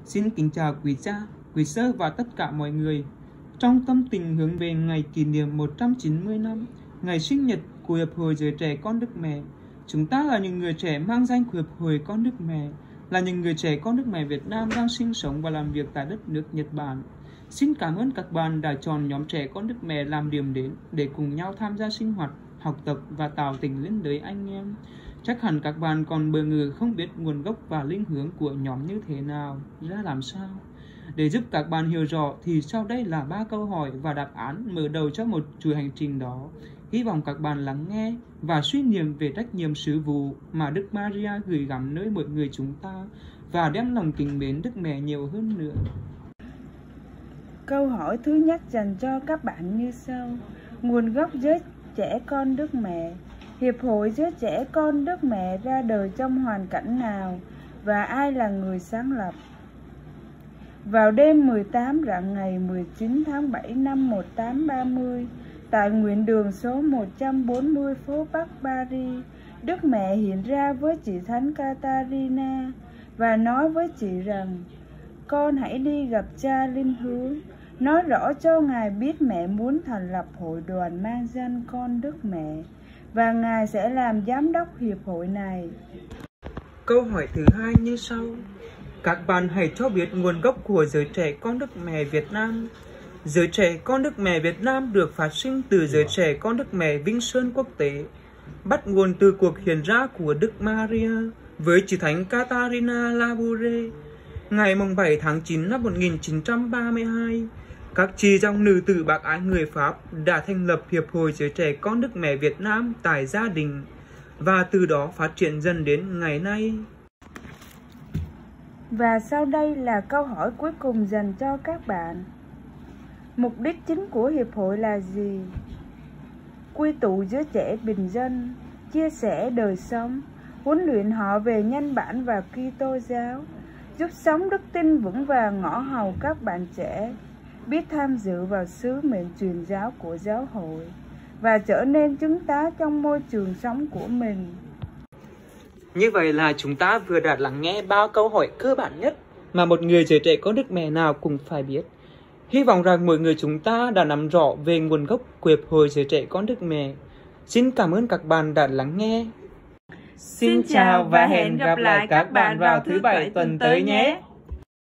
Xin kính chào quý cha, quý sơ và tất cả mọi người. Trong tâm tình hướng về ngày kỷ niệm 190 năm, ngày sinh nhật của Hiệp hội Giới Trẻ Con Đức Mẹ, chúng ta là những người trẻ mang danh của Hiệp hội Con Đức Mẹ, là những người trẻ con Đức Mẹ Việt Nam đang sinh sống và làm việc tại đất nước Nhật Bản. Xin cảm ơn các bạn đã chọn nhóm trẻ con Đức Mẹ làm điểm đến để cùng nhau tham gia sinh hoạt, học tập và tạo tình liên đới anh em. Chắc hẳn các bạn còn bỡ ngỡ không biết nguồn gốc và linh hướng của nhóm như thế nào, ra làm sao. Để giúp các bạn hiểu rõ thì sau đây là 3 câu hỏi và đáp án mở đầu cho một chuỗi hành trình đó. Hy vọng các bạn lắng nghe và suy niệm về trách nhiệm sứ vụ mà Đức Maria gửi gắm nơi mỗi người chúng ta và đem lòng kính mến Đức Mẹ nhiều hơn nữa. Câu hỏi thứ nhất dành cho các bạn như sau. Nguồn gốc giới trẻ con Đức Mẹ. Hiệp hội giới trẻ con Đức Mẹ ra đời trong hoàn cảnh nào và ai là người sáng lập? Vào đêm 18 rạng ngày 19 tháng 7 năm 1830, tại nguyện đường số 140 phố Bắc Paris, Đức Mẹ hiện ra với chị Thánh Catarina và nói với chị rằng: "Con hãy đi gặp cha linh hướng, nói rõ cho Ngài biết mẹ muốn thành lập hội đoàn mang danh Con Đức Mẹ, và Ngài sẽ làm giám đốc hiệp hội này." Câu hỏi thứ hai như sau. Các bạn hãy cho biết nguồn gốc của giới trẻ con Đức Mẹ Việt Nam. Giới trẻ con Đức Mẹ Việt Nam được phát sinh từ giới trẻ con Đức Mẹ Vinh Sơn Quốc tế, bắt nguồn từ cuộc hiện ra của Đức Maria với chị Thánh Catarina Laboure. Ngày 7 tháng 9 năm 1932, các chị dòng nữ tử bác ái người Pháp đã thành lập Hiệp hội Giới trẻ con Đức Mẹ Việt Nam tại gia đình, và từ đó phát triển dần đến ngày nay. Và sau đây là câu hỏi cuối cùng dành cho các bạn. Mục đích chính của hiệp hội là gì? Quy tụ giới trẻ bình dân, chia sẻ đời sống, huấn luyện họ về nhân bản và Kitô giáo, giúp sống đức tin vững vàng ngõ hầu các bạn trẻ, biết tham dự vào sứ mệnh truyền giáo của giáo hội và trở nên chứng tá trong môi trường sống của mình. Như vậy là chúng ta vừa đã lắng nghe 3 câu hỏi cơ bản nhất mà một người giới trẻ con Đức Mẹ nào cũng phải biết. Hy vọng rằng mỗi người chúng ta đã nắm rõ về nguồn gốc của Hiệp hội Giới trẻ con Đức Mẹ. Xin cảm ơn các bạn đã lắng nghe. Xin chào và hẹn gặp lại các bạn vào thứ Bảy tuần tới nhé!